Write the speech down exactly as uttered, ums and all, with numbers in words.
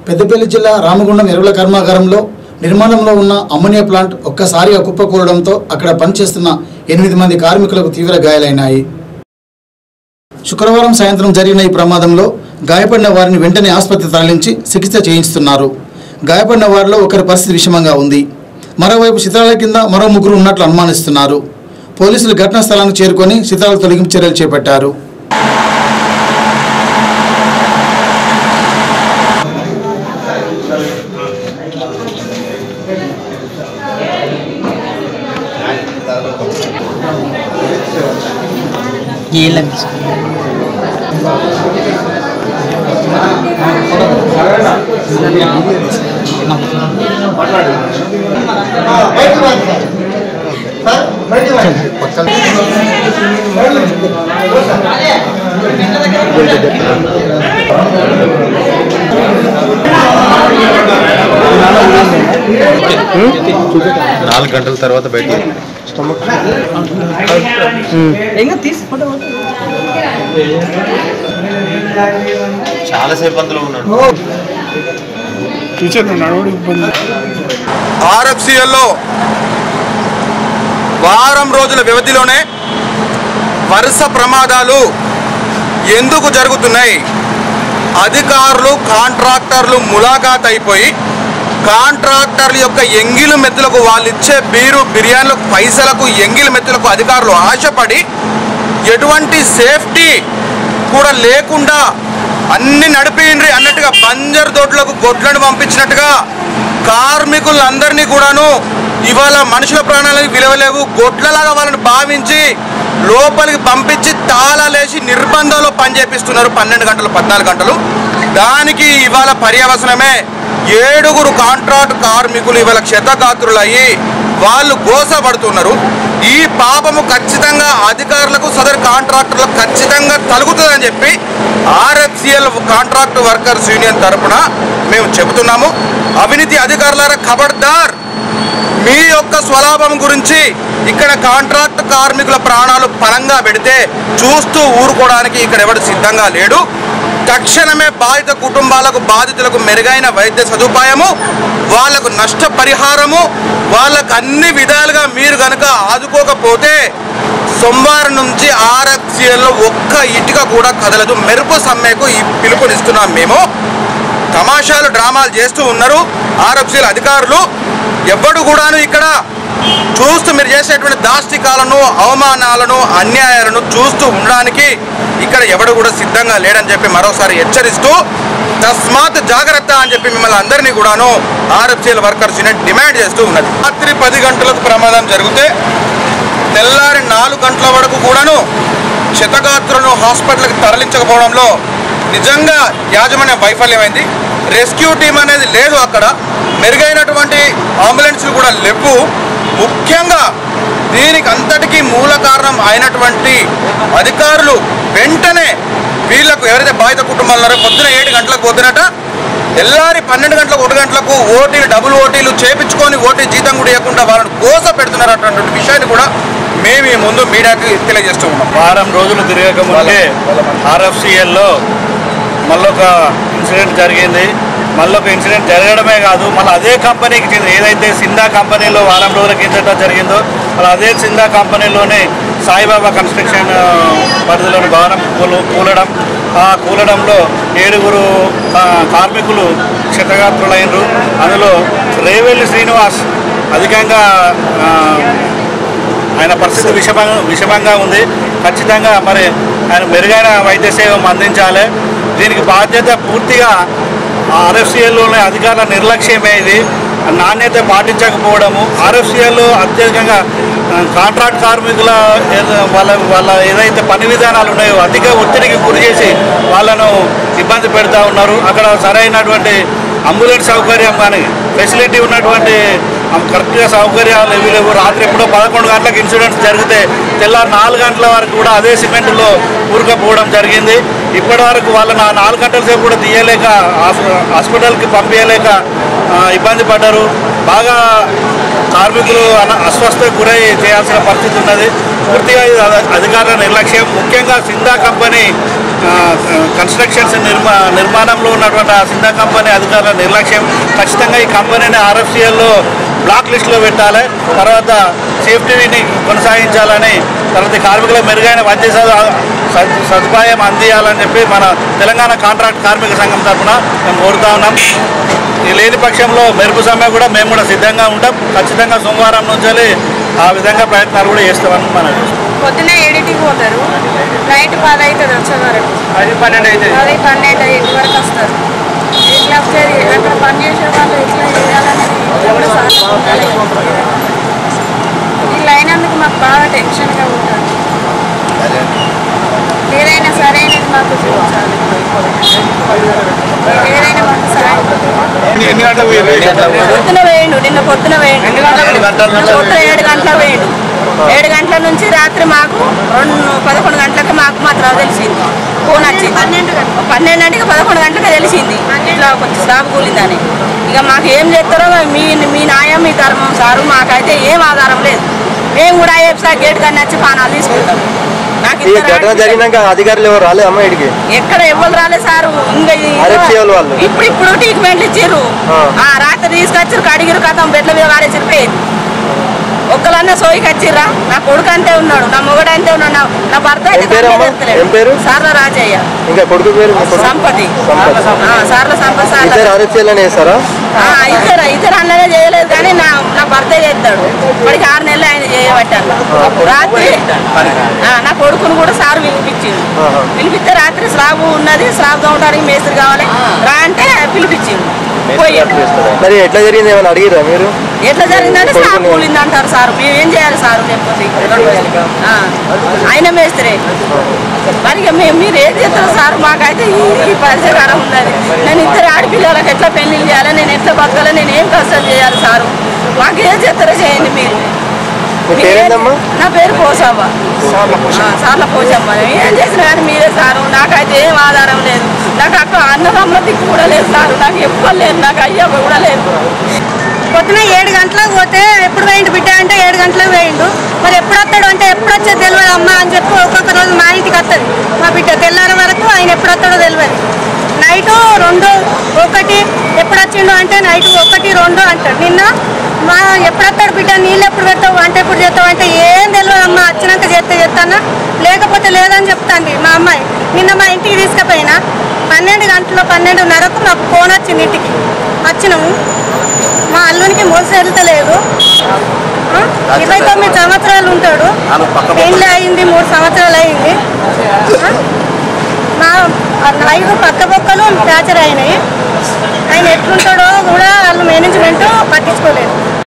పెద్దపల్లి జిల్లా రామగుండం ఎరువుల కర్మాగారంలో నిర్మాణంలో ఉన్న అమ్మోనియా ప్లాంట్ ఒక్కసారిగా కుప్పకూలడంతో అక్కడ పనిచేస్తున్న ఎనిమిది మంది కార్మికులకు తీవ్ర గాయాలైనాయి. శుక్రవారం సాయంత్రం జరిగిన ఈ ప్రమాదంలో గాయపడిన వారిని వెంటనే ఆసుపత్రికి తరలించి చికిత్స చేయిస్తున్నారు. గాయపడిన వారిలో ఒకరి పరిస్థితి విషమంగా ఉంది. మరోవైపు శిథిలాల కింద మరో ముగ్గురు ఉన్నట్లు అనుమానిస్తున్నారు. పోలీసులు ఘటనా స్థలానికి చేరుకొని శిథిలాల తొలగింపు చర్యలు చేపట్టారు. నాలుగు గంటల తర్వాత బయట చాలాసేపు అందులో ఉన్నాడు. ఆర్ఎఫ్సిఎల్లో వారం రోజుల వ్యవధిలోనే వరుస ప్రమాదాలు ఎందుకు జరుగుతున్నాయి? అధికారులు కాంట్రాక్టర్లు ములాఖాత్ అయిపోయి కాంట్రాక్టర్ల యొక్క ఎంగిలి మెత్తులకు వాళ్ళు ఇచ్చే బీరు బిర్యానీలకు పైసలకు ఎంగిలి మెత్తులకు అధికారులు ఆశపడి ఎటువంటి సేఫ్టీ కూడా లేకుండా అన్ని నడిపిండ్రి అన్నట్టుగా బంజరు దొడ్లకు గొడ్లను పంపించినట్టుగా కార్మికులందరినీ కూడాను ఇవాళ మనుషుల ప్రాణాలకు విలువలేవు గొడ్లలాగా వాళ్ళని భావించి లోపలికి పంపించి తాళాలేసి నిర్బంధంలో పనిచేపిస్తున్నారు పన్నెండు గంటలు పద్నాలుగు గంటలు. దానికి ఇవాళ పర్యవసనమే ఏడుగురు కాంట్రాక్ట్ కార్మికులు ఇవాళ క్షతగాత్రులయ్యి వాళ్ళు గోసపడుతున్నారు. ఈ పాపము ఖచ్చితంగా అధికారులకు సదరు కాంట్రాక్టర్లకు ఖచ్చితంగా తలుగుతుందని చెప్పి ఆర్ఎఫ్సిఎల్ కాంట్రాక్ట్ వర్కర్స్ యూనియన్ తరఫున మేము చెబుతున్నాము. అవినీతి అధికారులారా ఖబర్దార్, మీ యొక్క స్వలాభం గురించి ఇక్కడ కాంట్రాక్ట్ కార్మికుల ప్రాణాలు పరంగా పెడితే చూస్తూ ఊరుకోవడానికి ఇక్కడ ఎవడు సిద్ధంగా లేడు. తక్షణమే బాధిత కుటుంబాలకు బాధితులకు మెరుగైన వైద్య సదుపాయము, వాళ్లకు నష్టపరిహారము, వాళ్ళకు అన్ని విధాలుగా మీరు కనుక ఆదుకోకపోతే సోమవారం నుంచి ఆర్ఎఫ్సిఎల్లో ఒక్క ఇటుక కూడా కదలదు. మెరుపు సమ్మెకు ఈ పిలుపునిస్తున్నాం. మేము తమాషాలు డ్రామాలు చేస్తూ ఉన్నారు ఆర్ఎఫ్సిఎల్ అధికారులు. ఎవడు కూడాను ఇక్కడ చూస్తూ మీరు చేసేటువంటి దాష్టికాలను అవమానాలను అన్యాయాలను చూస్తూ ఉండడానికి ఇక్కడ ఎవడు కూడా సిద్ధంగా లేడని చెప్పి మరోసారి హెచ్చరిస్తూ తస్మాత్ జాగ్రత్త అని చెప్పి మిమ్మల్ని అందరినీ కూడాను ఆర్ఎఫ్సిఎల్ వర్కర్స్ యూనియన్ డిమాండ్ చేస్తూ ఉన్నది. రాత్రి పది గంటలకు ప్రమాదం జరిగితే తెల్లారి నాలుగు గంటల వరకు కూడాను క్షతగాత్రులను హాస్పిటల్కి తరలించకపోవడంలో నిజంగా యాజమాన్య వైఫల్యమైంది. రెస్క్యూ టీం అనేది లేదు, అక్కడ మెరుగైనటువంటి అంబులెన్స్లు కూడా లేవు. ముఖ్యంగా దీనికి అంతటికీ మూల కారణం అయినటువంటి అధికారులు వెంటనే వీళ్లకు ఎవరైతే బాధిత కుటుంబాలు ఉన్నారో పొద్దున ఏడు గంటలకు పోతున్నట తెల్లారి పన్నెండు గంటలకు ఒకటి గంటలకు ఓటీలు డబుల్ ఓటీలు చేపించుకొని ఓటీ జీతం కూడా ఇవ్వకుండా వాళ్ళని కోస పెడుతున్నారు అటువంటి విషయాన్ని కూడా మేము ఈ ముందు మీడియాకి తెలియజేస్తూ ఉన్నాం. వారం రోజులు తిరగక ముందే ఆర్ఎఫ్సిఎల్లో మళ్ళొక ఇన్సిడెంట్ జరిగింది. మళ్ళొక ఇన్సిడెంట్ జరగడమే కాదు, మళ్ళీ అదే కంపెనీకి చెందిన ఏదైతే సిందా కంపెనీలో వారం రోజుల కిందట జరిగిందో మళ్ళీ అదే సిందా కంపెనీలోనే సాయిబాబా కన్స్ట్రక్షన్ పరిధిలోని భవనం కూలు కూలడం ఆ కూలడంలో ఏడుగురు కార్మికులు క్షతగాత్రులైనరు. అందులో రేవెల్లి శ్రీనివాస్ అధికంగా ఆయన పరిస్థితి విషమంగా విషమంగా ఉంది. ఖచ్చితంగా మరి ఆయన మెరుగైన వైద్య సేవ అందించాలి. దీనికి బాధ్యత పూర్తిగా ఆర్ఎఫ్సిఎల్లోని అధికారుల నిర్లక్ష్యమే. ఇది నాణ్యత పాటించకపోవడము. ఆర్ఎఫ్సిఎల్ అత్యధికంగా కాంట్రాక్ట్ కార్మికుల వాళ్ళ వాళ్ళ ఏదైతే పని విధానాలు ఉన్నాయో అధిక ఒత్తిడికి గురి చేసి వాళ్ళను ఇబ్బంది పెడతా ఉన్నారు. అక్కడ సరైనటువంటి అంబులెన్స్ సౌకర్యం కానీ ఫెసిలిటీ ఉన్నటువంటి కరెక్ట్గా సౌకర్యాలు ఇవి లేవు. రాత్రి ఎప్పుడో పదకొండు గంటలకు ఇన్సూరెన్స్ జరిగితే తెల్లారి నాలుగు గంటల వరకు కూడా అదే సిమెంట్లో ఊరుకపోవడం జరిగింది. ఇప్పటి వరకు వాళ్ళని నాలుగు గంటల సేపు కూడా తీయలేక హాస్పిటల్కి పంపించలేక ఇబ్బంది పడ్డారు. బాగా కార్మికులు అస్వస్థకు గురై చేయాల్సిన పరిస్థితి ఉన్నది. పూర్తిగా అధికారుల నిర్లక్ష్యం, ముఖ్యంగా సిందా కంపెనీ కన్స్ట్రక్షన్స్ నిర్మా నిర్మాణంలో ఉన్నటువంటి ఆ సిందా కంపెనీ అధికారుల నిర్లక్ష్యం. ఖచ్చితంగా ఈ కంపెనీని ఆర్ఎఫ్సిఎల్లో బ్లాక్ లిస్టులో పెట్టాలి, తర్వాత సేఫ్టీని కొనసాగించాలని, తర్వాత కార్మికుల మెరుగైన వైద్య సదుపాయం అందియాలని చెప్పి మన తెలంగాణ కాంట్రాక్ట్ కార్మిక సంఘం తరఫున మేము కోరుతా ఉన్నాం. ఈ లేని పక్షంలో మెరుపు సమ్మె కూడా మేము కూడా సిద్ధంగా ఉంటాం. ఖచ్చితంగా సోమవారం నుంచి ఆ విధంగా ప్రయత్నాలు కూడా చేస్తామని మనం పొద్దున్న ఏడింటికి పోతారు, నైట్ పది అవుతుంది వచ్చే వరకు, అది పన్నెండు అవుతుంది పది పన్నెండు ఇంటి వరకు వస్తారు. ఎట్లా వచ్చేది అక్కడ పని చేసే వాళ్ళు ఎట్లా చేయాలని వీళ్ళు అయినందుకు మాకు బాగా టెన్షన్గా ఉంటుంది. ఏదైనా సరైనది మాకు చూపించాలి, ఏదైనా మాకు సరైన పొద్దున వేయండు, నిన్న పొద్దున వేయండు, పొద్దున ఏడు గంటల వేయండు. ఏడు గంటల నుంచి రాత్రి మాకు రెండు పదకొండు గంటలకు మాకు మాత్రం తెలిసింది, ఫోన్ వచ్చింది. పన్నెండు పన్నెండు అంటే పదకొండు గంటలకు తెలిసింది ఇట్లా కొంచెం స్లాబ్ కూలిందని. ఇక మాకు ఏం చేస్తారో మీ మీ న్యాయం మీ ధర్మం సారు, మాకైతే ఏం ఆధారం లేదు. మేము కూడా సార్ గేట్ కానీ వచ్చి పానాలు తీసుకుంటాం. నాకు జరిగినాక అధికారులు ఎవరు రాలేదు అమ్మ ఇడికి, ఎక్కడ ఎవరు రాలేదు సారు. ఇంకా ఇప్పుడు ఇప్పుడు ట్రీట్మెంట్లు ఇచ్చారు, రాత్రి తీసుకొచ్చారు, కడిగిరు కథం బెడ్ల మీద వాడే చెప్పేది. ఒక్కలన్నా సోయికి వచ్చిర్రా, నా కొడుకు అంతే ఉన్నాడు, నా మొగడు అంతే ఉన్నాడు, నా భర్త అయితే సార్ల రాజయ్య, ఇంకా కొడుకు పేరు సంపతి, సార్ల సంపతి సార్ ఇద్దరు ఇద్దరు అన్ననే చేయలేదు కానీ నా నా భర్త చేస్తాడు. వాడికి ఆరు నెలలు ఆయన చేయబట్టాను. రాత్రి నా కొడుకును కూడా సార్ పిలిపించింది. పిలిపిస్తే రాత్రి స్లాబ్ ఉన్నది, స్లాబ్ తోమడానికి మేస్త్రి కావాలి రా అంటే పిలిపించింది. మరి ఎట్లా జరిగింది ఏమైనా అడిగిరా మీరు? ఎట్లా జరిగిందంటే స్లాబ్ కూలింది అంటారు సార్. మేము ఏం చేయాలి సార్ చెప్పండి, ఆయన మేస్త్రే. మరి మేము మీరు ఏం చేస్తారు సార్? మాకైతే ఈ పరిచయకారం ఉన్నది. నేను ఇద్దరు ఆడపిల్లలకు ఎట్లా పెళ్లిళ్ళు చేయాలి, నేను ఎట్లా బతకాలి, నేను ఏం కష్టం చేయాలి సారు? మాకు ఏం చేస్తారో చేయండి మీరు. నా పేరు పోసమ్మ, సార్ల పోసమ్మ. ఏం చేసినా కానీ మీరే సారు, నాకైతే ఏం ఆధారం లేదు. నాకు అక్క అన్నదమ్ముల దిక్కు కూడా లేదు సారు, నాకు ఎప్పుడు లేదు, నాకు అయ్యా కూడా లేదు. పొద్దున ఏడు గంటలకు పోతే ఎప్పుడు వేయండు బిడ్డ అంటే ఏడు గంటలకు వేయండు. మరి ఎప్పుడు వస్తాడు అంటే ఎప్పుడు వచ్చేది తెలియదు అమ్మ అని చెప్పి ఒక్కొక్క రోజు మా ఇంటికి వస్తుంది మా బిడ్డ. తెల్లారి వరకు ఆయన ఎప్పుడు వస్తాడో తెలియదు. నైటు రెండు ఒకటి ఎప్పుడు వచ్చిండు అంటే నైటు ఒకటి రెండు అంటాడు. నిన్న మా ఎప్పుడు వస్తాడు బిడ్డ, నీళ్ళు ఎప్పుడు పెడతావు అంటే ఎప్పుడు చేస్తావు అంటే ఏం తెలియదు అమ్మ, వచ్చినాక చేస్తే చేస్తానా లేకపోతే లేదని చెప్తాంది మా అమ్మాయి. నిన్న మా ఇంటికి తీసుకుపోయినా పన్నెండు గంటలు పన్నెండున్నరకు మాకు ఫోన్ వచ్చింది. ఇంటికి వచ్చినాము, మా అల్లునికి మోసం వెళ్తలేదు. ఇరవై తొమ్మిది సంవత్సరాలు ఉంటాడు, పెళ్ళి అయింది మూడు సంవత్సరాలు అయింది. మా ఐదు పక్క బొక్కలు ఫ్రాక్చర్ అయినాయి. ఆయన ఎట్లుంటాడు